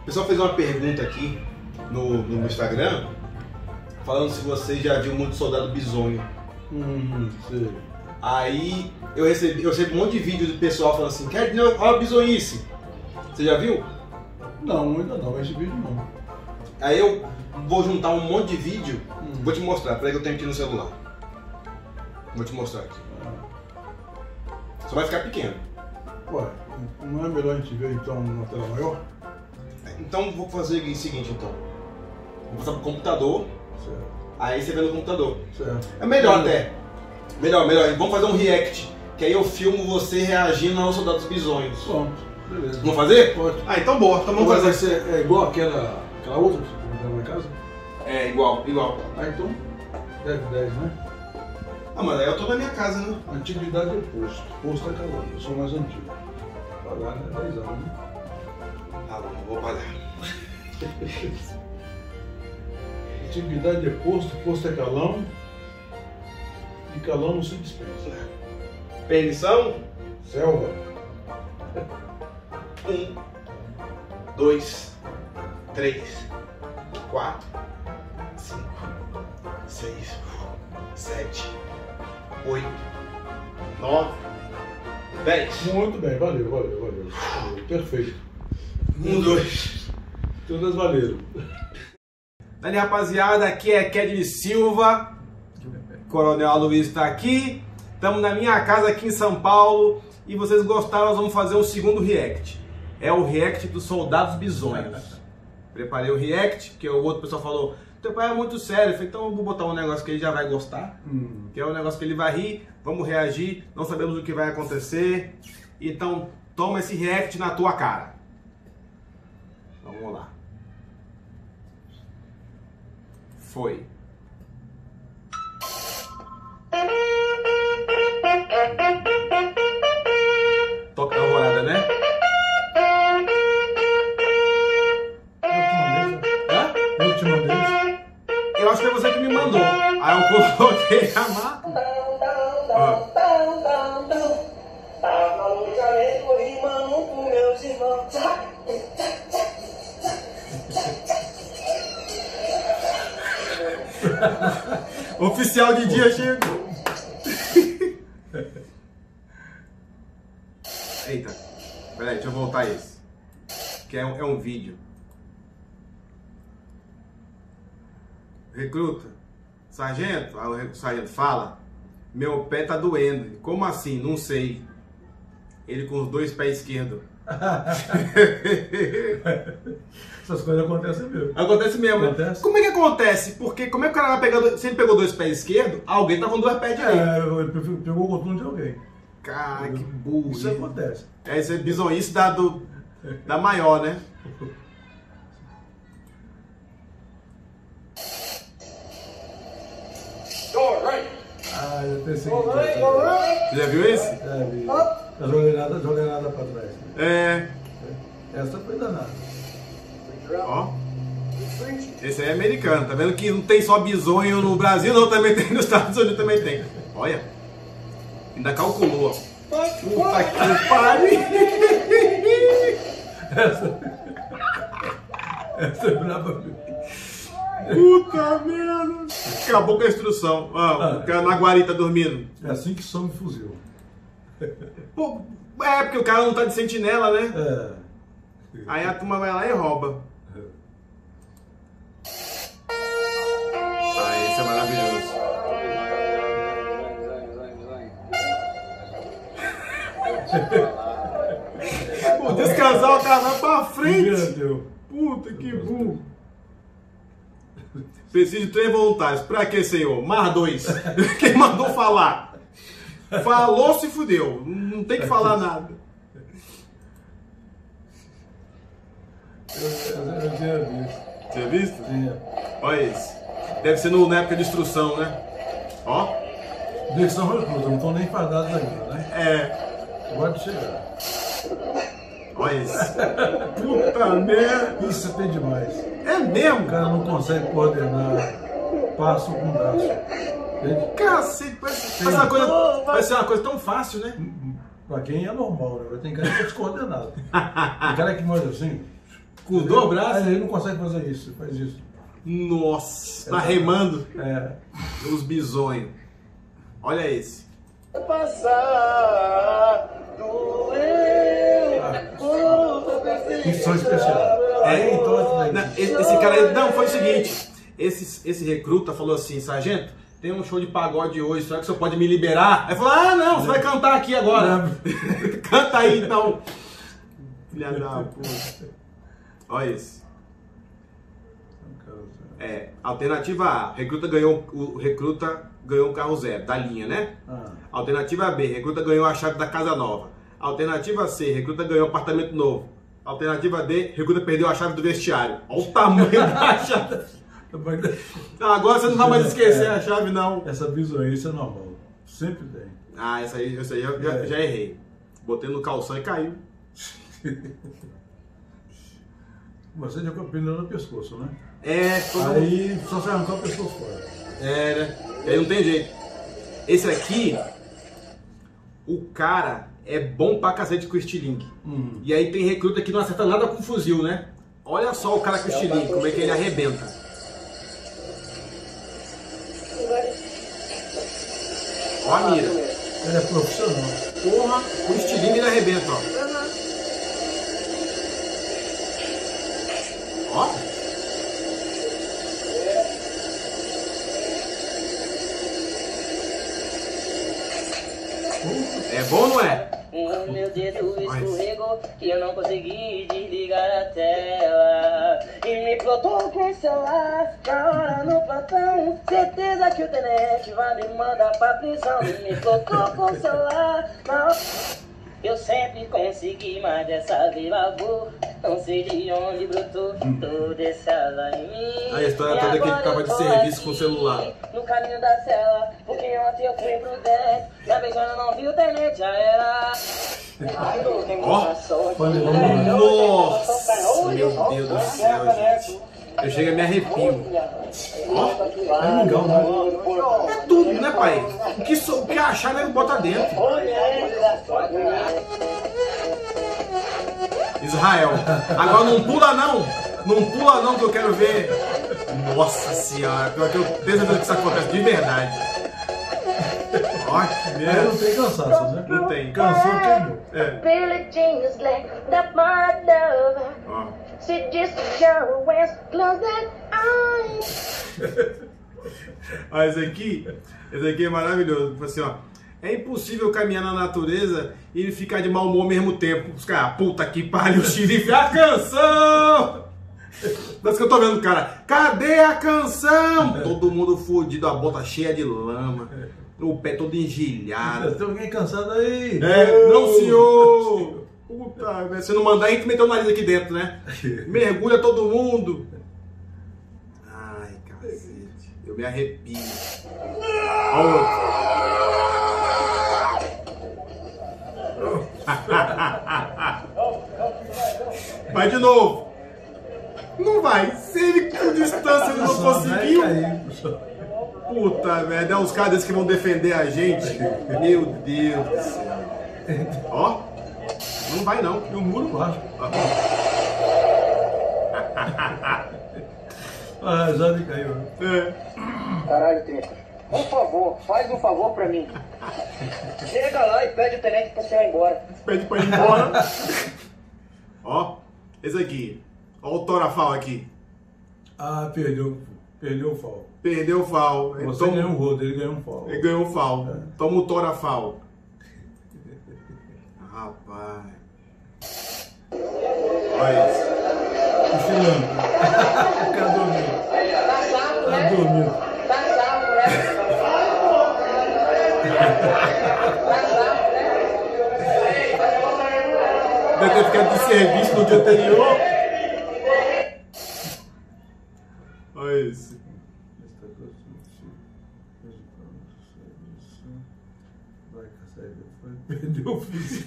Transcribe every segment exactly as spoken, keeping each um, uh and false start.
O pessoal fez uma pergunta aqui no, no meu Instagram, falando se você já viu muito soldado bizonho. Hum, sei. Aí eu recebi, eu recebi um monte de vídeo do pessoal falando assim, quer dizer, olha a bizonhice. Você já viu? Não, ainda não, esse vídeo não. Aí eu vou juntar um monte de vídeo, Hum. vou te mostrar, peraí que eu tenho aqui no celular. Vou te mostrar aqui. Só vai ficar pequeno. Ué, não é melhor a gente ver então numa tela maior? Então vou fazer o seguinte então. Vou passar pro computador, Certo. aí você vê no computador. Certo. É melhor até. Melhor, melhor. Vamos fazer um react, que aí eu filmo você reagindo aos soldados bizonhos. Pronto, beleza. Vamos fazer? Pode. Ah, então boa. Então vamos Vai fazer. ser é igual aquela, aquela outra que você comprou na casa? É, igual, igual. Ah, então dez dez, né? Ah, mas aí eu tô na minha casa, né? Antiguidade é posto. Posto é calor. Eu sou mais antigo. Pagar, né? dez anos, né? Ah, não, não vou pagar. Antiguidade é posto, posto é calão. E calão não se dispensa. Permissão? Selva. Um, dois, três, quatro, cinco, seis, sete, oito, nove, dez. Muito bem, valeu, valeu, valeu. valeu. Perfeito. Um, dois. Todas valeram. Dali, rapaziada, aqui é Kedney Silva. Coronel Aloysio está aqui. Estamos na minha casa aqui em São Paulo. E vocês gostaram, nós vamos fazer um segundo react. É o react dos soldados bizonhos. Preparei o react, porque o outro pessoal falou, teu pai é muito sério. Eu falei, então eu vou botar um negócio que ele já vai gostar. Hum. Que é um negócio que ele vai rir, vamos reagir, não sabemos o que vai acontecer. Então toma esse react na tua cara. Vamos lá. Foi. Toca a alvorada, né? Hã? Eu te mandei isso. Eu acho que foi você que me mandou. Aí eu coloquei a marca. Ó. Oficial de dia chegou. Eita, peraí, deixa eu voltar esse. Que é um, é um vídeo. Recruta, sargento, aí o sargento fala, meu pé tá doendo. Como assim? Não sei. Ele com os dois pés esquerdos. Essas coisas acontecem mesmo. Acontece mesmo. Acontece. Como é que acontece? Porque como é que o cara vai pegar, dois- se ele pegou dois pés esquerdos, alguém tá com dois pés direitos. É, ele pegou o coturno de alguém. Cara, que burro. Isso acontece. É, isso é bizonhice da, do, da maior, né? Ah, eu pensei Alright, que... alright. Você já viu esse? É, vi. Eu joguei nada, joguei nada pra trás. É. Essa foi danada. Ó. Esse aí é americano. Tá vendo que não tem só bizonho no Brasil, não. Também tem nos Estados Unidos, também tem. Olha. Ainda calculou, ó. Puta que pariu. Essa... Essa é brava. Puta merda. Acabou com a instrução. Ah, o cara na guarita dormindo. É assim que some fuzil. Pô, é, porque o cara não tá de sentinela, né? É. Aí a turma vai lá e rouba. Ah, esse é maravilhoso. Pô, descansar o cara vai pra frente. Entendeu? Puta que burro. Preciso de três voluntários. Pra quê, senhor? Mais dois. Quem mandou falar? Falou, se fudeu. Não tem que falar nada. Eu, eu, eu tinha visto. Tinha visto? Tinha. Olha esse. Deve ser no, na época de instrução, né? Ó. Eles são recrutas, não estão nem fadados ainda, né? É. Pode chegar. Olha esse. Puta merda. Isso tem demais. É mesmo? O cara não consegue coordenar passo com braço. Entende? Cacete, parece, parece, uma coisa, parece ser uma coisa tão fácil, né? Pra quem é normal, né? Tem cara que é descoordenado. Tem cara que manda assim. Com os dois braços? Ele não consegue fazer isso, faz isso. Nossa, tá remando. É. Os bisonhos. Olha esse. Passar doeu. Que som especial. É, então esse daí. Não, esse, esse cara aí, não, foi o seguinte, esse, esse recruta falou assim, sargento, tem um show de pagode hoje, será que o senhor pode me liberar? Aí falou, ah não, você vai cantar aqui agora. Canta aí então. Filha da puta. Olha esse. É, alternativa A, recruta ganhou, o recruta ganhou um carro zero, da linha, né? Ah. Alternativa B, recruta ganhou a chave da casa nova. Alternativa C, recruta ganhou um apartamento novo. Alternativa D, recruta perdeu a chave do vestiário. Olha o tamanho da chave. Agora você não vai mais esquecer a chave, não. Essa bizonhice é normal. Sempre tem. Ah, essa aí, essa aí já, já, É. já errei. Botei no calção e caiu. Você já com a pena no pescoço, né? É, todo mundo- Aí só se arrancar o pescoço fora. É, né? E aí não tem jeito. Esse aqui, o cara é bom pra cacete com o estilingue. Hum. E aí tem recruta que não acerta nada com fuzil, né? Olha só o cara com o estilingue, como é que ele arrebenta. Ó a mira. Ele é profissional. Porra, o estilingue ele arrebenta, ó. Ó. É bom ou não é? O meu dedo escorregou e eu não consegui desligar a tela. E me plotou com o celular na hora no plantão. Certeza que o tenente vai me mandar pra prisão. E me plotou com o celular na hora. Eu sempre consegui, mas dessa vez lavou. Não sei de onde brotou todo esse azar em mim. A história E toda é que ele agora tava eu de tô serviço aqui, com o celular. no caminho da cela, porque ontem eu fui prudente. Na vez quando eu não vi o tenente, já era. Ó. Nossa, meu Deus do céu, gente. Eu chego a me arrepio. Ó. É legal, né? É tudo, né, pai? O que, so- o que achar, nego bota dentro. Israel. Agora não pula não. Não pula não que eu quero ver. Nossa senhora. Pior que eu tenho certeza que isso acontece de verdade. Ó, que Aí não merda. tem cansaço, né? Não tem. Cansou, queimou. É. Billie Jean is like that my lover. Ó. She just show West close that eyes. Ó, esse aqui, esse aqui é maravilhoso. Assim, ó, é impossível caminhar na natureza e ficar de mau humor ao mesmo tempo. Os caras, puta que pariu, xerife, a canção! Das que eu tô vendo, cara. Cadê a canção? Todo mundo fudido, a bota cheia de lama, o pé todo engilhado. Tem alguém cansado aí? É, não, senhor! Puta, se não mandar, a gente meteu o nariz aqui dentro, né? Mergulha todo mundo. Ai, cacete. Eu me arrepio. Ó o outro. Vai de novo. Não vai. Se ele com distância ele não Só conseguiu. vai cair, só. Puta merda, é uns caras desses que vão defender a gente. Meu Deus do céu. Ó. Não vai não. E o muro baixo. Ah, já me caiu. É. Caralho, Trinta. Por favor, faz um favor pra mim. Chega lá e pede o tenente pra você ir embora. Pede pra ir embora. Ó, esse aqui. Ó o Torafal aqui. Ah, perdeu. Perdeu o fal. Perdeu o Fal. Você Toma- ganhou um rodo, ele ganhou um fal. Ele ganhou o Fal. Toma o Torafal. Rapaz. Olha isso. Cochilando. Fica dormindo. Tá chato, Tá né? dormindo. Tá chato, né? Tá chato, né? Deve ter ficado de serviço no dia anterior. Olha isso. Vai, Caçaíba. Perdeu o fuzil.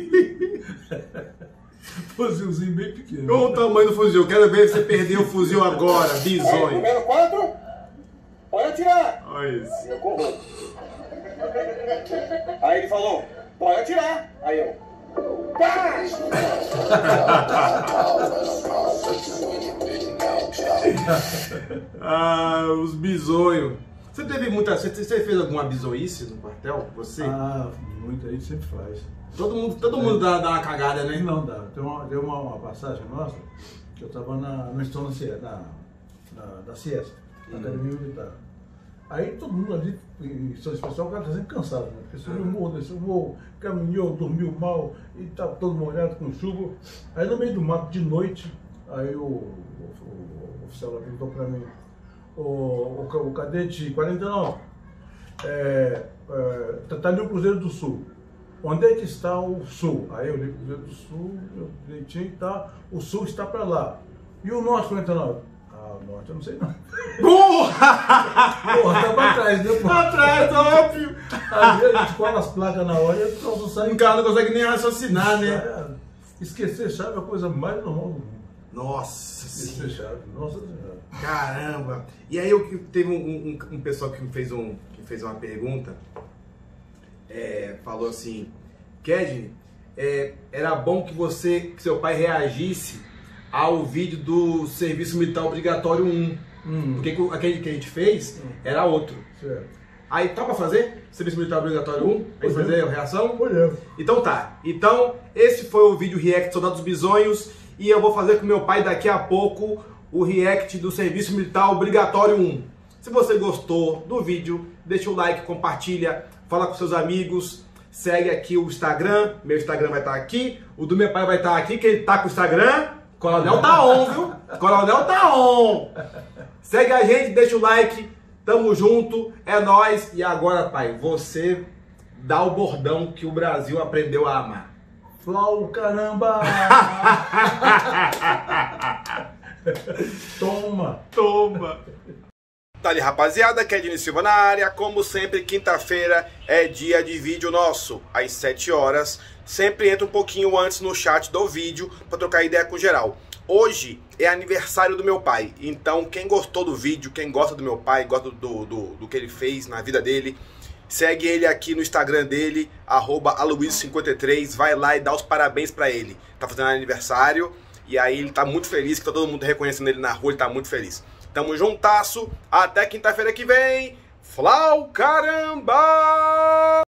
Fuzilzinho bem pequeno. Olha o tamanho do fuzil. Quero ver você perder o fuzil agora, bizonho. Número quatro, pode atirar. Olha isso. Eu corro. Aí ele falou, pode atirar. Aí eu, Ah, os bisonhos. Você teve muita. Você, você fez alguma bisoice no quartel? Você? Ah, muita aí sempre faz. Todo mundo, todo mundo dá, dá uma cagada, né? Não dá. Tem uma, tem uma, uma passagem nossa que eu estava na, no estão na, na, da Ciesp, na Academia Militar. Aí todo mundo ali, em São Especial, o cara está sempre cansado, né? Porque subiu o morro, desceu o morro, caminhou, dormiu mal, e tá todo molhado com chuva. Aí no meio do mato, de noite, aí o, o, o oficial lá perguntou para mim, o, o, o cadete quarenta e nove, é, é, tá, tá ali o Cruzeiro do Sul. Onde é que está o Sul? Aí eu li o Cruzeiro do Sul, eu direitinho, tá, o Sul está para lá. E o Norte quarenta e nove? Ah, o Norte eu não sei não. Porra! Porra, tá pra trás, né, pô? Pra trás, óbvio! Aí a gente cola as placas na hora e o troço sai. Um cara não consegue nem raciocinar, né? Cara, esquecer chave é a coisa mais normal do mundo. Nossa Esquecer senhora. chave, nossa senhora. Caramba! E aí eu, teve um, um, um pessoal que fez, um, que fez uma pergunta, é, falou assim, Kedney, é, era bom que você, que seu pai reagisse ao vídeo do Serviço Militar Obrigatório um. Hum. Porque aquele que a gente fez hum. era outro. Certo. Aí tá pra fazer? Serviço Militar Obrigatório um? A gente fazer a reação? Olhando. Então tá. Então, esse foi o vídeo react Soldados Bisonhos. E eu vou fazer com meu pai daqui a pouco o react do Serviço Militar Obrigatório um. Se você gostou do vídeo, deixa o like, compartilha, fala com seus amigos, segue aqui o Instagram. Meu Instagram vai estar aqui. O do meu pai vai estar aqui, que ele tá com o Instagram. Coronel tá on, viu? Coronel tá on. Segue a gente, deixa o like. Tamo junto, é nóis. E agora, pai, você dá o bordão que o Brasil aprendeu a amar. Flau, caramba! Toma! Toma! Tá ali, rapaziada, Kedney Silva na área. Como sempre, quinta-feira é dia de vídeo nosso, às sete horas. Sempre entra um pouquinho antes no chat do vídeo pra trocar ideia com geral. Hoje é aniversário do meu pai, então quem gostou do vídeo, quem gosta do meu pai, gosta do, do, do que ele fez na vida dele, segue ele aqui no Instagram dele, arroba aloysio cinquenta e três, vai lá e dá os parabéns pra ele. Tá fazendo aniversário e aí ele tá muito feliz, que tá todo mundo reconhecendo ele na rua, ele tá muito feliz. Tamo juntasso, até quinta-feira que vem, Flau, caramba!